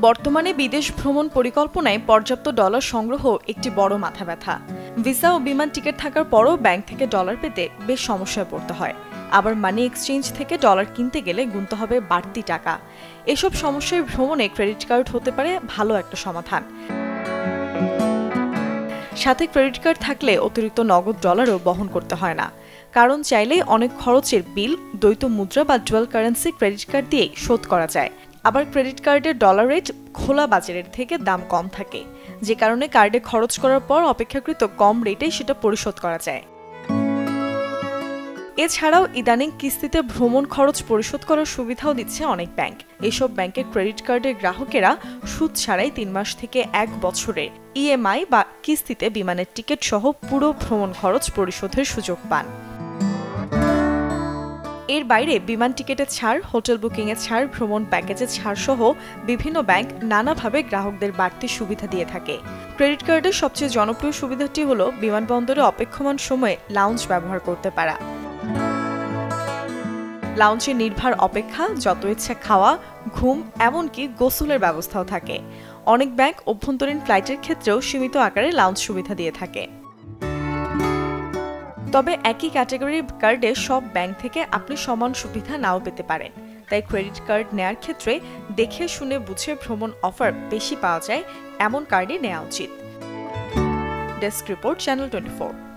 বর্তমানে বিদেশ ভ্রমণ পরিকল্পনায় পর্যাপ্ত ডলার সংগ্রহ একটি বড় মাথাব্যথা। ভিসা ও বিমান টিকিট থাকার পরও ব্যাংক থেকে ডলার পেতে বেশ সমস্যায় পড়তে হয়। আবার মানি এক্সচেঞ্জ থেকে ডলার কিনতে গেলে গুনতে হবে বাড়তি টাকা। এসব সমস্যায় ভ্রমণে ক্রেডিট কার্ড হতে পারে ভালো একটা সমাধান। সাথে ক্রেডিট কার্ড থাকলে অতিরিক্ত নগদ ডলারও বহন করতে হয় না, কারণ চাইলেই অনেক খরচের বিল দ্বৈত মুদ্রা বা ডুয়াল কারেন্সি ক্রেডিট কার্ড দিয়ে শোধ করা যায়। আবার ক্রেডিট কার্ডের ডলার রেট খোলা বাজারের থেকে দাম কম থাকে, যে কারণে কার্ডে খরচ করার পর অপেক্ষাকৃত কম রেটেই সেটা পরিশোধ করা যায়। এছাড়াও ইদানিং কিস্তিতে ভ্রমণ খরচ পরিশোধ করার সুবিধাও দিচ্ছে অনেক ব্যাংক। এসব ব্যাংকের ক্রেডিট কার্ডের গ্রাহকেরা সুদ ছাড়াই ৩ মাস থেকে ১ বছরের ইএমআই বা কিস্তিতে বিমানের টিকিট সহ পুরো ভ্রমণ খরচ পরিশোধের সুযোগ পান। এর বাইরে বিমান টিকিটের ছাড়, হোটেল বুকিংয়ের ছাড়, ভ্রমণ প্যাকেজের ছাড় সহ বিভিন্ন ব্যাংক নানাভাবে গ্রাহকদের বাড়তি সুবিধা দিয়ে থাকে। ক্রেডিট কার্ডের সবচেয়ে জনপ্রিয় সুবিধাটি হলো বিমানবন্দরে অপেক্ষমান সময়ে লাউঞ্জ ব্যবহার করতে পারা। লাউঞ্জে নির্ভর অপেক্ষা, যত ইচ্ছা খাওয়া, ঘুম, এমনকি গোসলের ব্যবস্থাও থাকে। অনেক ব্যাংক অভ্যন্তরীণ ফ্লাইটের ক্ষেত্রেও সীমিত আকারে লাউঞ্জ সুবিধা দিয়ে থাকে। তবে একই ক্যাটাগরির কার্ডে সব ব্যাংক থেকে আপনি সমান সুবিধা নাও পেতে পারেন। তাই ক্রেডিট কার্ড নেয়ার ক্ষেত্রে দেখে শুনে বুঝে ভ্রমণ অফার বেশি পাওয়া যায় এমন কার্ডই নেওয়া উচিত। Desk report, channel 24।